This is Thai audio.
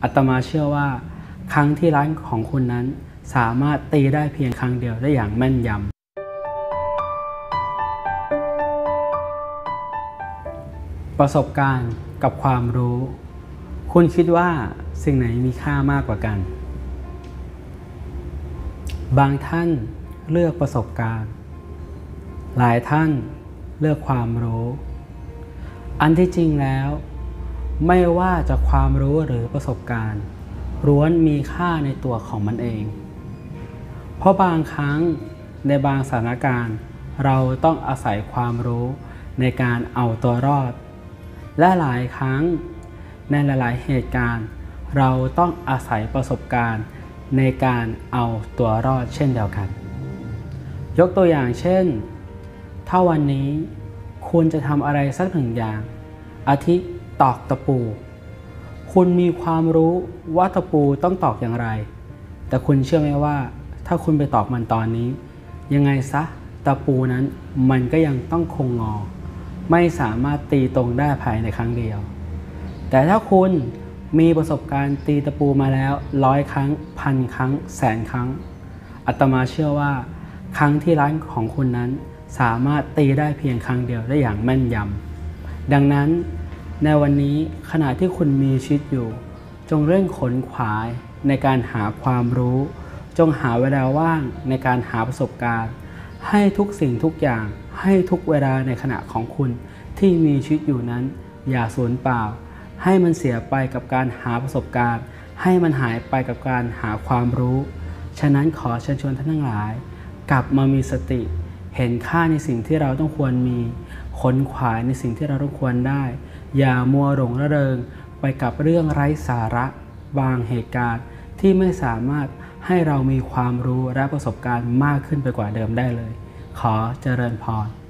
อาตมาเชื่อว่าครั้งที่ร้านของคุณนั้นสามารถตีได้เพียงครั้งเดียวได้อย่างแม่นยำประสบการณ์กับความรู้คุณคิดว่าสิ่งไหนมีค่ามากกว่ากันบางท่านเลือกประสบการณ์หลายท่านเลือกความรู้อันที่จริงแล้วไม่ว่าจะความรู้หรือประสบการณ์ล้วนมีค่าในตัวของมันเองเพราะบางครั้งในบางสถานการณ์เราต้องอาศัยความรู้ในการเอาตัวรอดและหลายครั้งในหลายๆเหตุการณ์เราต้องอาศัยประสบการณ์ในการเอาตัวรอดเช่นเดียวกันยกตัวอย่างเช่นถ้าวันนี้คุณจะทำอะไรสักหนึ่งอย่างอาทิตอกตะปูคุณมีความรู้ว่าตะปูต้องตอกอย่างไรแต่คุณเชื่อไหมว่าถ้าคุณไปตอกมันตอนนี้ยังไงซะตะปูนั้นมันก็ยังต้องคงงอไม่สามารถตีตรงได้ภายในครั้งเดียวแต่ถ้าคุณมีประสบการณ์ตีตะปูมาแล้ว100 ครั้ง1,000 ครั้ง100,000 ครั้งอาตมาเชื่อว่าครั้งที่ร้านของคุณนั้นสามารถตีได้เพียงครั้งเดียวได้อย่างแม่นยำดังนั้นในวันนี้ขณะที่คุณมีชีวิตอยู่จงเร่งขนขวายในการหาความรู้จงหาเวลาว่างในการหาประสบการณ์ให้ทุกสิ่งทุกอย่างให้ทุกเวลาในขณะของคุณที่มีชีวิตอยู่นั้นอย่าสูญเปล่าให้มันเสียไปกับการหาประสบการณ์ให้มันหายไปกับการหาความรู้ฉะนั้นขอเชิญชวนท่านทั้งหลายกลับมามีสติเห็นค่าในสิ่งที่เราต้องควรมีขนขวายในสิ่งที่เราต้องควรได้อย่ามัวหลงระเริงไปกับเรื่องไร้สาระบางเหตุการณ์ที่ไม่สามารถให้เรามีความรู้และประสบการณ์มากขึ้นไปกว่าเดิมได้เลยขอเจริญพร